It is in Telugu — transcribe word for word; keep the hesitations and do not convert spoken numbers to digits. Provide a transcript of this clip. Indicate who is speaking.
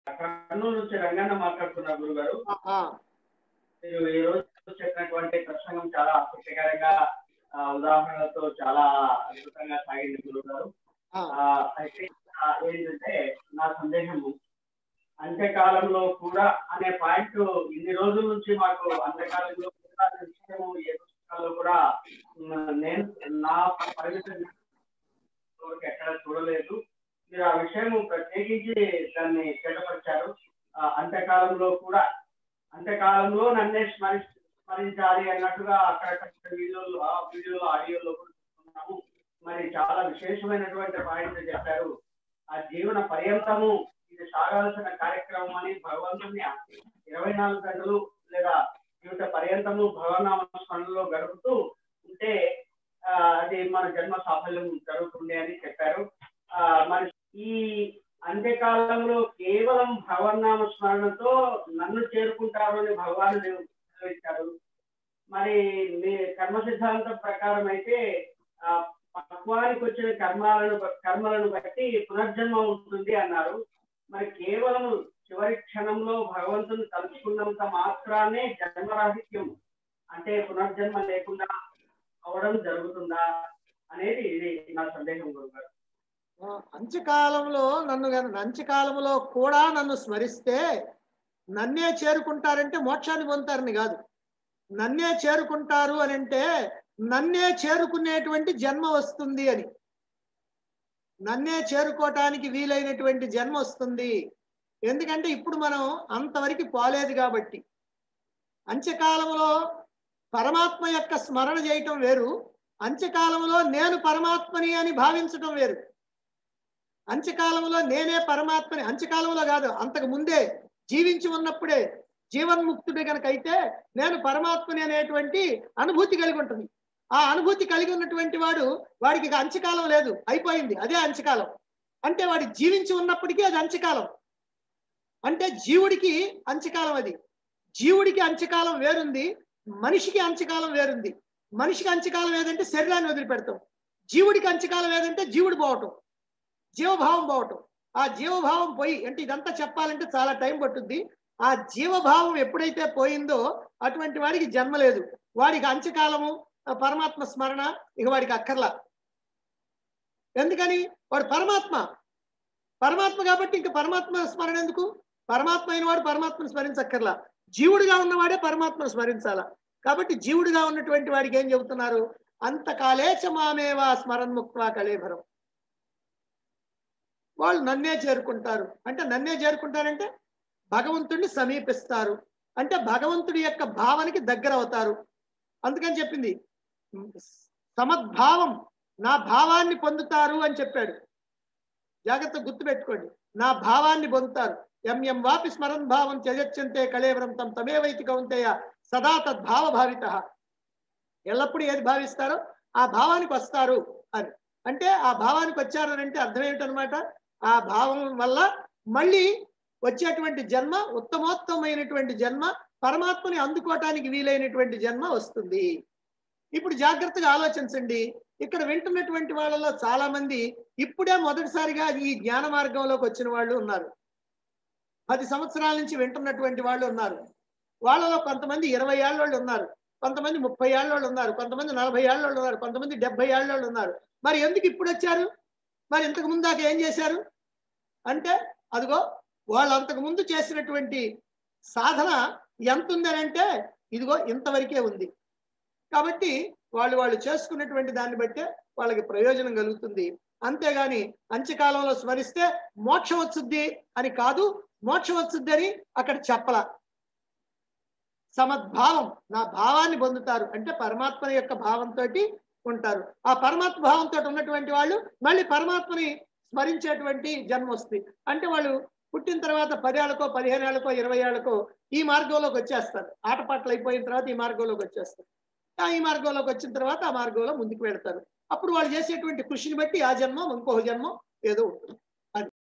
Speaker 1: కర్నూలు నుంచి రంగన్న మాట్లాడుతున్నారు గురుగారు. మీరు ఈ రోజు చెప్పినటువంటి ప్రసంగం చాలా ఆసక్తికరంగా ఉదాహరణలతో చాలా అద్భుతంగా సాగింది గురుగారు. అయితే ఏంటంటే నా సందేహము, అంత్యకాలంలో కూడా అనే పాయింట్ ఇన్ని రోజుల నుంచి మాకు అంత్యకాలంలో కూడా విషయము ఏ పుస్తకాల్లో కూడా నేను నా పరిమిత ఎక్కడ చూడలేదు. మీరు ఆ విషయం ప్రత్యేకించి దాన్ని చేతపరిచారు. అంత్యకాలంలో కూడా అంత్యకాలంలో నన్నే స్మరి స్మరించాలి అన్నట్టుగా అక్కడక్కడ వీడియోలు వీడియోలో ఆడియోలో కూడా చూస్తున్నాము. మరి చాలా విశేషమైనటువంటి పాయింట్ చెప్పారు. ఆ జీవన పర్యంతము ఇది సాగాల్సిన కార్యక్రమం అని భగవంతుని ఇరవై నాలుగు గంటలు లేదా జీవిత పర్యంతము భగవన్నామ స్మరణలో గడుపుతూ ఉంటే ఆ అది మన జన్మ సాఫల్యం జరుగుతుంది అని చెప్పారు. ఆ మరి ఈ అంత్యకాలంలో కేవలం భగవన్నామ స్మరణతో నన్ను చేరుకుంటారు అని భగవాను నిర్వహించారు. మరి మీ కర్మ సిద్ధాంతం ప్రకారం అయితే ఆ పక్వానికి వచ్చిన కర్మాలను కర్మలను బట్టి పునర్జన్మ ఉంటుంది అన్నారు. మరి కేవలం చివరి క్షణంలో భగవంతుని తలుచుకున్నంత మాత్రానే జన్మరాహిత్యం అంటే పునర్జన్మ లేకుండా అవడం జరుగుతుందా అనేది ఇది నా సందేహం గురుగారు.
Speaker 2: అంత్యకాలంలో నన్ను అంత్యకాలంలో కూడా నన్ను స్మరిస్తే నన్నే చేరుకుంటారంటే మోక్షాన్ని పొందుతారని కాదు. నన్నే చేరుకుంటారు అని అంటే నన్నే చేరుకునేటువంటి జన్మ వస్తుంది అని, నన్నే చేరుకోవటానికి వీలైనటువంటి జన్మ వస్తుంది. ఎందుకంటే ఇప్పుడు మనం అంతవరకు పోలేదు కాబట్టి. అంత్యకాలంలో పరమాత్మ యొక్క స్మరణ చేయటం వేరు, అంత్యకాలంలో నేను పరమాత్మని అని భావించటం వేరు. అంత్యకాలంలో నేనే పరమాత్మని, అంత్యకాలంలో కాదు అంతకు ముందే జీవించి ఉన్నప్పుడే జీవన్ముక్తుడే కనుక అయితే నేను పరమాత్మని అనేటువంటి అనుభూతి కలిగి ఉంటుంది. ఆ అనుభూతి కలిగి ఉన్నటువంటి వాడు వాడికి ఇక అంత్యకాలం లేదు, అయిపోయింది, అదే అంత్యకాలం. అంటే వాడి జీవించి ఉన్నప్పటికీ అది అంత్యకాలం. అంటే జీవుడికి అంత్యకాలం అది. జీవుడికి అంత్యకాలం వేరుంది, మనిషికి అంత్యకాలం వేరుంది. మనిషికి అంత్యకాలం ఏదంటే శరీరాన్ని వదిలిపెడతాం, జీవుడికి అంత్యకాలం ఏదంటే జీవుడు పోవటం, జీవభావం పోవటం. ఆ జీవభావం పోయి అంటే ఇదంతా చెప్పాలంటే చాలా టైం పట్టుద్ది. ఆ జీవభావం ఎప్పుడైతే పోయిందో అటువంటి వాడికి జన్మ లేదు. వాడికి అంత్యకాలము పరమాత్మ స్మరణ ఇక వాడికి అక్కర్లా. ఎందుకని? వాడు పరమాత్మ పరమాత్మ కాబట్టి ఇంక పరమాత్మ స్మరణ ఎందుకు? పరమాత్మ అయిన వాడు పరమాత్మను స్మరించక్కర్లా, జీవుడిగా ఉన్నవాడే పరమాత్మను స్మరించాలా. కాబట్టి జీవుడిగా ఉన్నటువంటి వాడికి ఏం చెబుతున్నారు? అంతకాలేచ మామేవా స్మరన్ముక్త్వా కళేభరం. వాళ్ళు నన్నే చేరుకుంటారు అంటే నన్నే చేరుకుంటారంటే భగవంతుడిని సమీపిస్తారు అంటే భగవంతుడి యొక్క భావనకి దగ్గర అవుతారు. అందుకని చెప్పింది సమద్భావం, నా భావాన్ని పొందుతారు అని చెప్పాడు. జాగ్రత్త గుర్తుపెట్టుకోండి, నా భావాన్ని పొందుతారు. ఎం ఎం వాపి స్మరన్ భావం త్యజత్యంతే కళేవరం తం తమేవైతి కౌంతేయ సదా తద్భావ భావిత. ఎల్లప్పుడూ ఏది భావిస్తారో ఆ భావానికి వస్తారు అని. అంటే ఆ భావానికి వచ్చారు అని అంటే అర్థం ఏమిటనమాట? ఆ భావం వల్ల మళ్ళీ వచ్చేటువంటి జన్మ ఉత్తమోత్తమైనటువంటి జన్మ, పరమాత్మని అందుకోవటానికి వీలైనటువంటి జన్మ వస్తుంది. ఇప్పుడు జాగ్రత్తగా ఆలోచించండి. ఇక్కడ వింటున్నటువంటి వాళ్ళలో చాలా మంది ఇప్పుడే మొదటిసారిగా ఈ జ్ఞాన మార్గంలోకి వచ్చిన వాళ్ళు ఉన్నారు. పది సంవత్సరాల నుంచి వింటున్నటువంటి వాళ్ళు ఉన్నారు. వాళ్ళలో కొంతమంది ఇరవై ఏళ్ళ వాళ్ళు ఉన్నారు, కొంతమంది ముప్పై ఏళ్ళ వాళ్ళు ఉన్నారు, కొంతమంది నలభై ఏళ్ళ వాళ్ళు ఉన్నారు, కొంతమంది డెబ్బై ఏళ్ళ వాళ్ళు ఉన్నారు. మరి ఎందుకు ఇప్పుడు వచ్చారు? మరి ఇంతకు ముందు దాకా ఏం చేశారు అంటే అదిగో వాళ్ళు అంతకు ముందు చేసినటువంటి సాధన ఎంత ఉందని అంటే ఇదిగో ఇంతవరకే ఉంది. కాబట్టి వాళ్ళు వాళ్ళు చేసుకున్నటువంటి దాన్ని బట్టే వాళ్ళకి ప్రయోజనం కలుగుతుంది. అంతేగాని అంత్యకాలంలో స్మరిస్తే మోక్షం వచ్చుద్ది అని కాదు, మోక్షం వచ్చుద్ది అని అక్కడ చెప్పల. సమద్భావం, నా భావాన్ని పొందుతారు అంటే పరమాత్మ యొక్క భావంతో ఉంటారు. ఆ పరమాత్మ భావంతో ఉన్నటువంటి వాళ్ళు మళ్ళీ పరమాత్మని స్మరించేటువంటి జన్మ వస్తుంది. అంటే వాళ్ళు పుట్టిన తర్వాత పదేళ్లకో పదిహేను ఏళ్ళకో ఇరవై ఏళ్ళకో ఈ మార్గంలోకి వచ్చేస్తారు. ఆటపాటలు అయిపోయిన తర్వాత ఈ మార్గంలోకి వచ్చేస్తారు. ఈ మార్గంలోకి వచ్చిన తర్వాత ఆ మార్గంలో ముందుకు వెళ్తారు. అప్పుడు వాళ్ళు చేసేటువంటి కృషిని బట్టి ఆ జన్మం ఇంకొక జన్మం ఏదో ఉంటుంది.